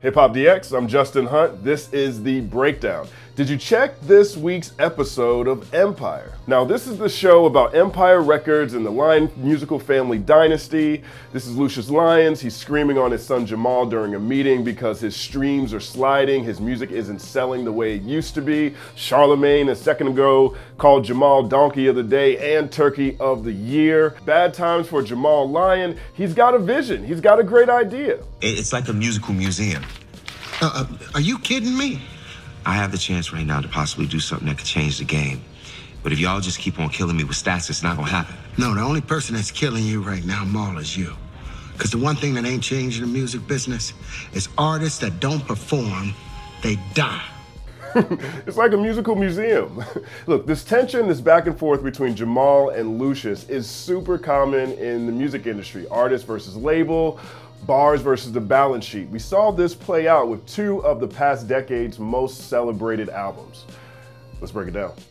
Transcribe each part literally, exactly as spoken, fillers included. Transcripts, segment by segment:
Hip Hop D X, I'm Justin Hunt. This is The Breakdown. Did you check this week's episode of Empire? Now, this is the show about Empire Records and the Lion musical family dynasty. This is Lucious Lyons. He's screaming on his son Jamal during a meeting because his streams are sliding. His music isn't selling the way it used to be. Charlemagne, a second ago, called Jamal Donkey of the Day and Turkey of the Year. Bad times for Jamal Lyon. He's got a vision. He's got a great idea. It's like a musical museum. Uh, uh, are you kidding me? I have the chance right now to possibly do something that could change the game. But if y'all just keep on killing me with stats, it's not gonna happen. No, the only person that's killing you right now, Maul, is you. Because the one thing that ain't changing the music business is artists that don't perform, they die. It's like a musical museum. Look, this tension, this back and forth between Jamal and Lucious is super common in the music industry. Artist versus label, bars versus the balance sheet. We saw this play out with two of the past decade's most celebrated albums. Let's break it down.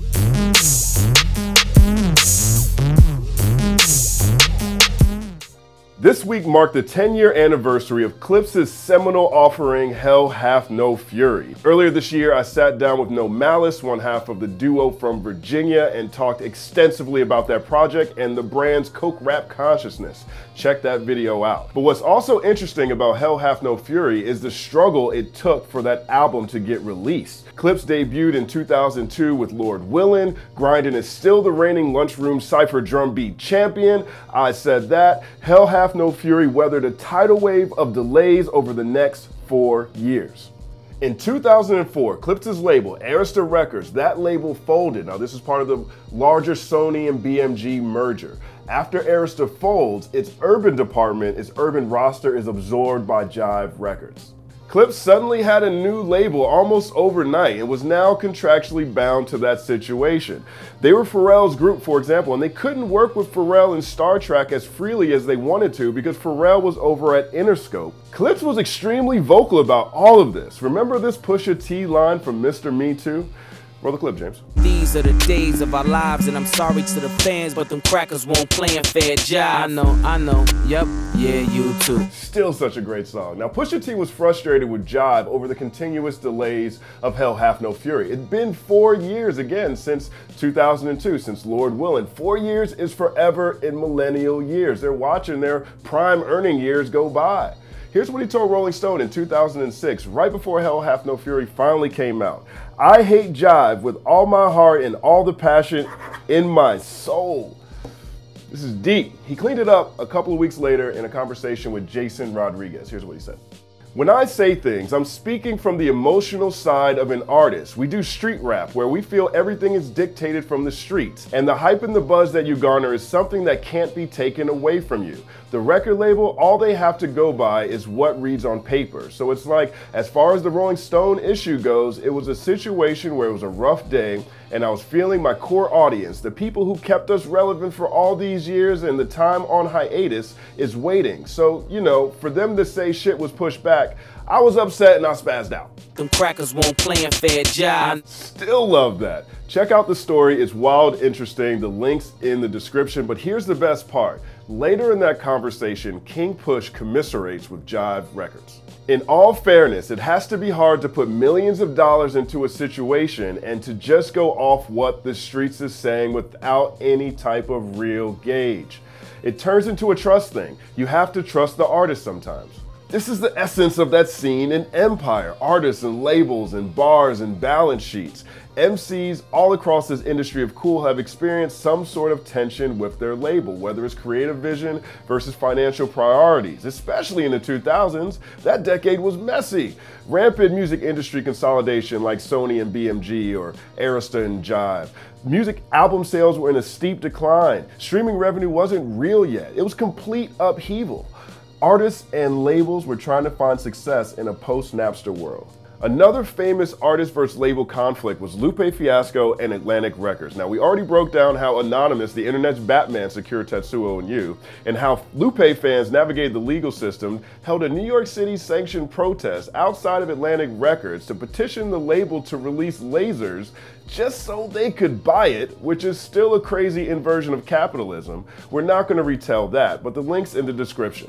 This week marked the ten year anniversary of Clipse's seminal offering, Hell Hath No Fury. Earlier this year, I sat down with No Malice, one half of the duo from Virginia, and talked extensively about that project and the brand's coke rap consciousness. Check that video out. But what's also interesting about Hell Hath No Fury is the struggle it took for that album to get released. Clipse debuted in two thousand two with Lord Willin'. Grindin' is still the reigning lunchroom cypher drum beat champion. I said that. Hell Hath No Fury weathered a tidal wave of delays over the next four years. In two thousand four, Clipse's label, Arista Records, that label folded. Now, this is part of the larger Sony and B M G merger. After Arista folds, its urban department, its urban roster is absorbed by Jive Records. Clipse suddenly had a new label almost overnight and was now contractually bound to that situation. They were Pharrell's group, for example, and they couldn't work with Pharrell in Star Trek as freely as they wanted to because Pharrell was over at Interscope. Clipse was extremely vocal about all of this. Remember this Pusha T line from Mister Me Too? Roll the clip, James. These are the days of our lives, and I'm sorry to the fans, but them crackers won't play a fair job. I know, I know, yep, yeah, you too. Still such a great song. Now, Pusha T was frustrated with Jive over the continuous delays of Hell Hath No Fury. It'd been four years again since two thousand two, since Lord Willin'. Four years is forever in millennial years. They're watching their prime earning years go by. Here's what he told Rolling Stone in two thousand six, right before Hell Hath No Fury finally came out. I hate Jive with all my heart and all the passion in my soul. This is deep. He cleaned it up a couple of weeks later in a conversation with Jason Rodriguez. Here's what he said. When I say things, I'm speaking from the emotional side of an artist. We do street rap where we feel everything is dictated from the streets. And the hype and the buzz that you garner is something that can't be taken away from you. The record label, all they have to go by is what reads on paper. So it's like, as far as the Rolling Stone issue goes, it was a situation where it was a rough day and I was feeling my core audience, the people who kept us relevant for all these years and the time on hiatus is waiting. So, you know, for them to say shit was pushed back, I was upset and I spazzed out. Them crackers won't play a fair job. Still love that. Check out the story. It's wild, interesting. The link's in the description. But here's the best part. Later in that conversation, King Push commiserates with Jive Records. In all fairness, it has to be hard to put millions of dollars into a situation and to just go off what the streets is saying without any type of real gauge. It turns into a trust thing. You have to trust the artist sometimes. This is the essence of that scene in Empire. Artists and labels and bars and balance sheets. M Cs all across this industry of cool have experienced some sort of tension with their label, whether it's creative vision versus financial priorities. Especially in the two thousands, that decade was messy. Rampant music industry consolidation like Sony and B M G or Arista and Jive. Music album sales were in a steep decline. Streaming revenue wasn't real yet. It was complete upheaval. Artists and labels were trying to find success in a post-Napster world. Another famous artist versus label conflict was Lupe Fiasco and Atlantic Records. Now, we already broke down how anonymous the internet's Batman secured Tetsuo and you, and how Lupe fans navigated the legal system, held a New York City sanctioned protest outside of Atlantic Records to petition the label to release lasers just so they could buy it, which is still a crazy inversion of capitalism. We're not going to retell that, but the link's in the description.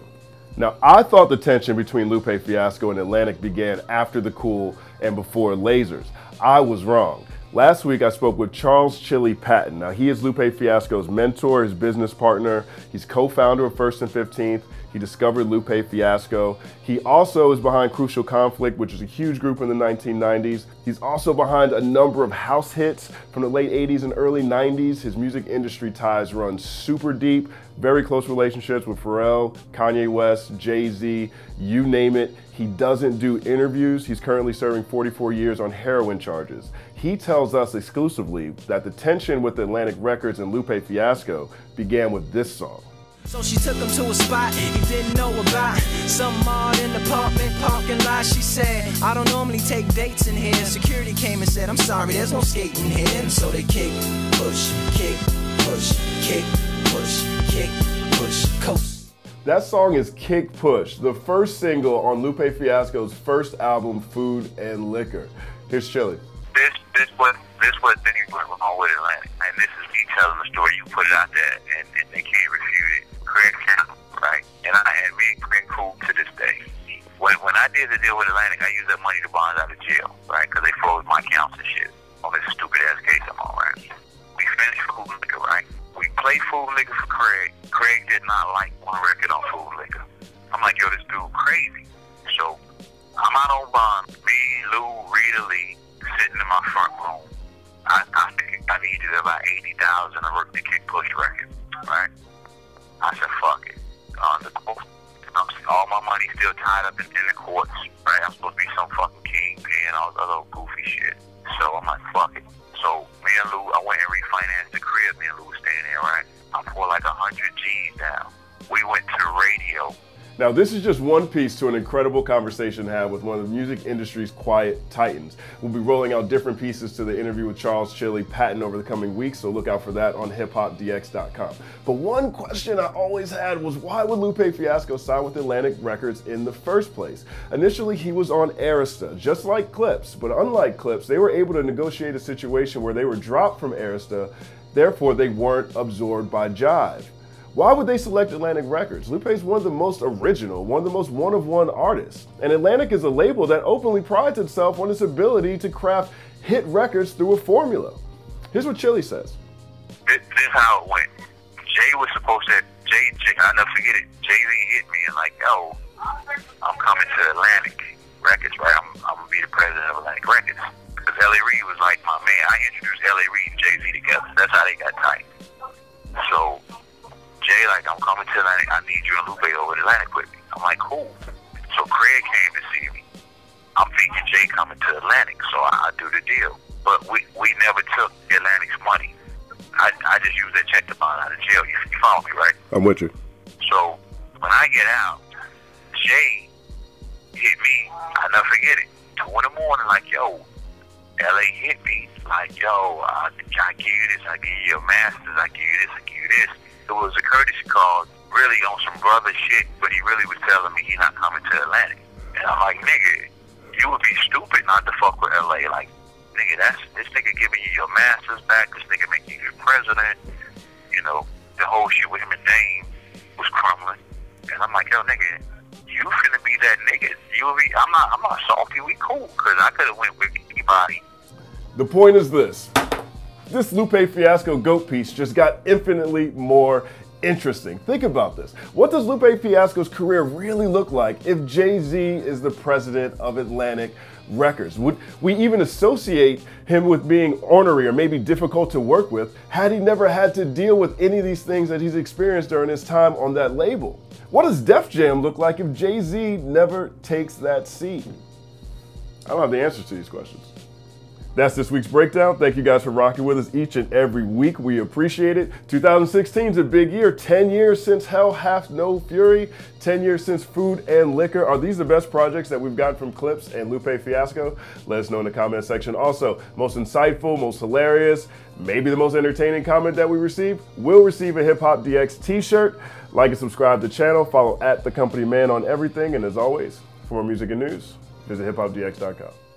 Now, I thought the tension between Lupe Fiasco and Atlantic began after The Cool and before Lasers. I was wrong. Last week, I spoke with Charles Chili Patton. Now, he is Lupe Fiasco's mentor, his business partner. He's co-founder of First and fifteenth. He discovered Lupe Fiasco. He also is behind Crucial Conflict, which is a huge group in the nineteen nineties. He's also behind a number of house hits from the late eighties and early nineties. His music industry ties run super deep, very close relationships with Pharrell, Kanye West, Jay-Z, you name it. He doesn't do interviews. He's currently serving forty-four years on heroin charges. He tells us exclusively that the tension with Atlantic Records and Lupe Fiasco began with this song. So she took him to a spot he didn't know about. Some odd in the apartment parking lot. She said, I don't normally take dates in here. Security came and said, I'm sorry, there's no skating here. And so they kick, push, kick, push, kick, push, kick, push, coast. That song is Kick Push, the first single on Lupe Fiasco's first album, Food and Liquor. Here's Chili. This, this was, this was Benny went on with Atlantic, and this is me telling the story. You put it out there, and, and they can't refute it. Craig Campbell, right? And I had me and Craig cool to this day. When when I did the deal with Atlantic, I used that money to bond out of jail, right? Because they froze my accounts and shit on this stupid ass case I'm on, right? We finished Food and Liquor, right? We played Food and Liquor for Craig. Craig did not like one record on Food and Liquor. I'm like, yo, this dude crazy. So I'm out on bond. Me, Lou, Rita Lee, sitting in my front room. I I, I needed about eighty thousand to work the Kick Push record, right? I said, fuck it. Uh, the court, I'm, all my money still tied up in, in the courts, right? I'm supposed to be some fucking king paying all the other goofy shit. So I'm like, fuck it. So me and Lou, I went and refinanced the crib. Me and Lou was staying there, right? I poured like a hundred G's down. We went to the radio. Now, this is just one piece to an incredible conversation had with one of the music industry's quiet titans. We'll be rolling out different pieces to the interview with Charles Chili Patton over the coming weeks, so look out for that on hip hop D X dot com. But one question I always had was, why would Lupe Fiasco sign with Atlantic Records in the first place? Initially, he was on Arista, just like Clipse, but unlike Clipse, they were able to negotiate a situation where they were dropped from Arista, therefore they weren't absorbed by Jive. Why would they select Atlantic Records? Lupe is one of the most original, one of the most one-of-one artists. And Atlantic is a label that openly prides itself on its ability to craft hit records through a formula. Here's what Chili says. This, this is how it went. Jay was supposed to, Jay, Jay I'll never forget it, Jay-Z hit me and like, yo, I'm coming to Atlantic Records, right? I'm, I'm going to be the president of Atlantic Records. Because L A Reid was like my man. I introduced L A Reid and Jay-Z together. That's how they got tight. So, Jay, like, I'm coming to Atlantic. I need you and Lupe over to Atlantic with me. I'm like, cool. So Craig came to see me. I'm thinking Jay coming to Atlantic, so I, I do the deal. But we, we never took Atlantic's money. I, I just used that check to bond out of jail. You, you follow me, right? I'm with you. So when I get out, Jay hit me. I'll never forget it. Two in the morning, like, yo, L A hit me. Like, yo, uh, I give you this, I give you your masters, I give you this, I give you this. It was a courtesy call, really on some brother shit, but he really was telling me he's not coming to Atlantic. And I'm like, nigga, you would be stupid not to fuck with L A. Like, nigga, that's this nigga giving you your masters back, this nigga making you your president. You know, the whole shit with him and Dame was crumbling. And I'm like, yo, nigga, you finna be that nigga. You will be, I'm not, I'm not salty, we cool, because I could have went with anybody. The point is this. This Lupe Fiasco GOAT piece just got infinitely more interesting. Think about this. What does Lupe Fiasco's career really look like if Jay-Z is the president of Atlantic Records? Would we even associate him with being ornery or maybe difficult to work with had he never had to deal with any of these things that he's experienced during his time on that label? What does Def Jam look like if Jay-Z never takes that seat? I don't have the answers to these questions. That's this week's breakdown. Thank you guys for rocking with us each and every week. We appreciate it. two thousand sixteen is a big year. ten years since Hell Hath No Fury. ten years since Food and Liquor. Are these the best projects that we've gotten from Clipse and Lupe Fiasco? Let us know in the comment section. Also, most insightful, most hilarious, maybe the most entertaining comment that we received will receive a Hip Hop D X t-shirt. Like and subscribe to the channel. Follow at The Company Man on everything. And as always, for more music and news, visit hip hop D X dot com.